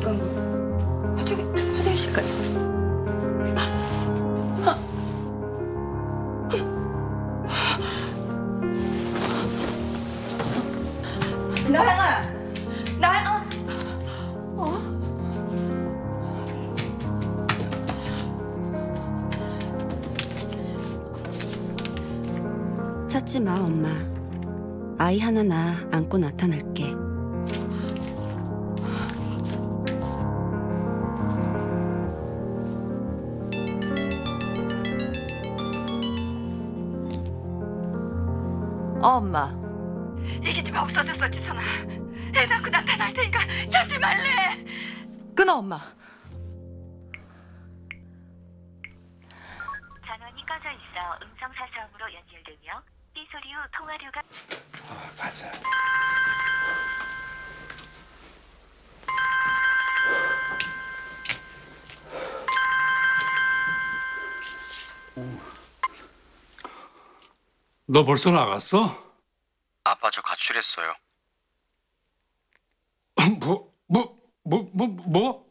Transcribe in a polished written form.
화장실까지. 나영아! 나영아! 찾지 마, 엄마. 아이 하나 낳아 안고 나타날게. 엄마. 이게 집에 없어졌어, 지선아. 애 낳고 나타날 테니까 찾지 말래. 끊어, 엄마. 전원이 꺼져 있어 음성 사서음으로 연결되며 삐 소리 후 통화료가. 가자. 너 벌써 나갔어? 아빠 저 가출했어요. 뭐?